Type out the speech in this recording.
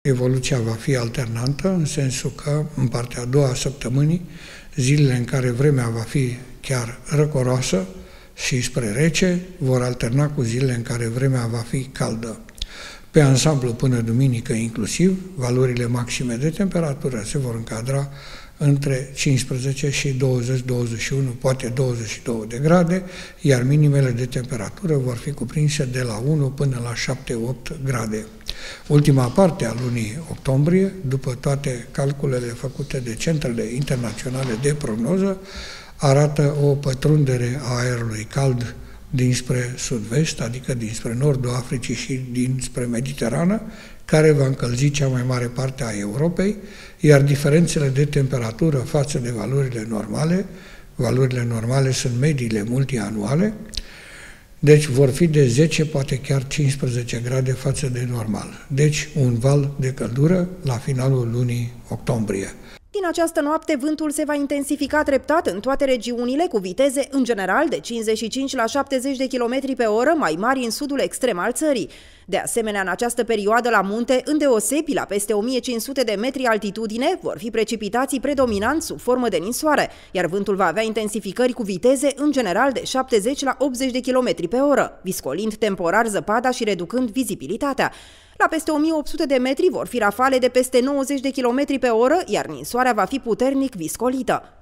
evoluția va fi alternantă, în sensul că în partea a doua a săptămânii, zilele în care vremea va fi chiar răcoroasă și spre rece, vor alterna cu zilele în care vremea va fi caldă. Pe ansamblu până duminică inclusiv, valorile maxime de temperatură se vor încadra între 15 și 20-21, poate 22 de grade, iar minimele de temperatură vor fi cuprinse de la 1 până la 7-8 grade. Ultima parte a lunii octombrie, după toate calculele făcute de centrele internaționale de prognoză, arată o pătrundere a aerului cald dinspre sud-vest, adică dinspre nordul Africii și dinspre Mediterană, care va încălzi cea mai mare parte a Europei, iar diferențele de temperatură față de valorile normale sunt mediile multianuale, deci vor fi de 10, poate chiar 15 grade față de normal. Deci un val de căldură la finalul lunii octombrie. Din această noapte, vântul se va intensifica treptat în toate regiunile, cu viteze în general de 55 la 70 de km pe oră, mai mari în sudul extrem al țării. De asemenea, în această perioadă la munte, îndeosebi la peste 1500 de metri altitudine, vor fi precipitații predominant sub formă de ninsoare, iar vântul va avea intensificări cu viteze în general de 70 la 80 de km pe oră, viscolind temporar zăpada și reducând vizibilitatea. La peste 1800 de metri vor fi rafale de peste 90 de km pe oră, iar ninsoarea va fi puternic viscolită.